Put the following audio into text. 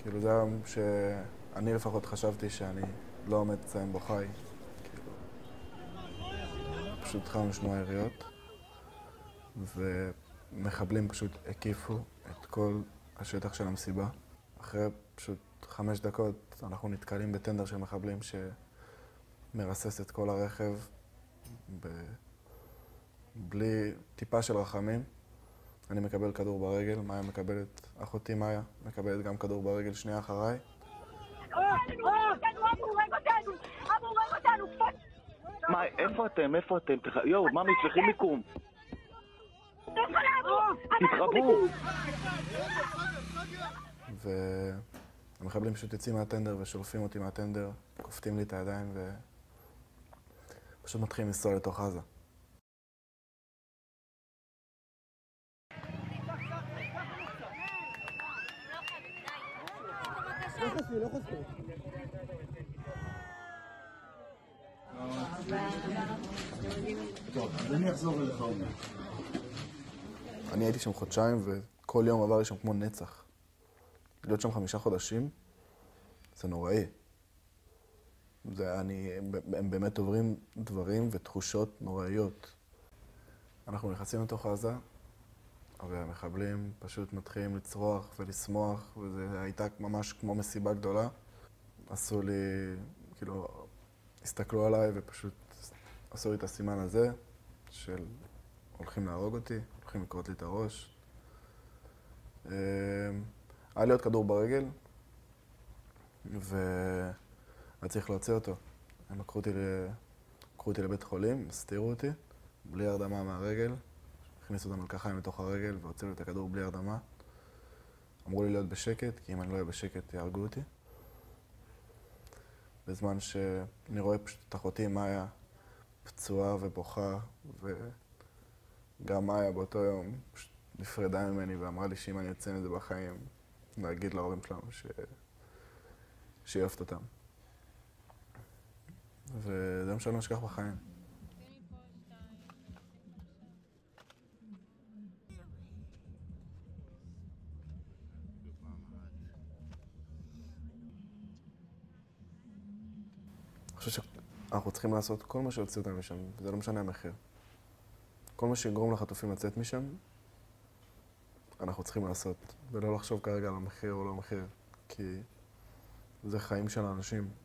כאילו זה היום שאני לפחות חשבתי שאני לא עומד לסיים בו חי. כאילו, פשוט התחלנו לשמוע יריות, ומחבלים פשוט הקיפו את כל השטח של המסיבה. אחרי פשוט 5 דקות אנחנו נתקלים בטנדר של מחבלים שמרסס את כל הרכב בלי טיפה של רחמים. אני מקבל כדור ברגל, מאיה מקבלת, אחותי מאיה מקבלת גם כדור ברגל שנייה אחריי. מה, איפה אתם? איפה אתם? יואו, ממי, צריכים מיקום. תתרבו! והמחבלים פשוט יוצאים מהטנדר ושולפים אותי מהטנדר, כופתים לי את הידיים ופשוט מתחילים לנסוע לתוך עזה. לא חספי. טוב, אז אני אחזור אליך אומר. אני הייתי שם חודשיים וכל יום עבר לי שם כמו נצח. להיות שם 5 חודשים, זה נוראי. הם באמת עוברים דברים ותחושות נוראיות. אנחנו נכנסים לתוך עזה, והמחבלים פשוט מתחילים לצרוח ולשמוח, וזה הייתה ממש כמו מסיבה גדולה. עשו לי, כאילו, הסתכלו עליי ופשוט עשו לי את הסימן הזה, של הולכים להרוג אותי, הולכים לקרות לי את הראש. היה לי עוד כדור ברגל, והיה צריך להוציא אותו. הם לקחו אותי לבית חולים, הסתירו אותי, בלי הרדמה מהרגל. הכניסו את המלקחיים לתוך הרגל והוציאו את הכדור בלי הרדמה. אמרו לי להיות בשקט, כי אם אני לא אהיה בשקט יהרגו אותי. בזמן שאני רואה פשוט את אחותי מאיה פצועה ובוכה, וגם מאיה באותו יום פשוט נפרדה ממני ואמרה לי שאם אני יוצא מזה בחיים, להגיד להורים שלנו שהיא אוהבת אותם. וזה מה שאני לא אשכח בחיים. אני חושב שאנחנו צריכים לעשות כל מה שיוציא אותם משם, וזה לא משנה המחיר. כל מה שיגרום לחטופים לצאת משם, אנחנו צריכים לעשות, ולא לחשוב כרגע על המחיר או לא המחיר, כי זה חיים של האנשים.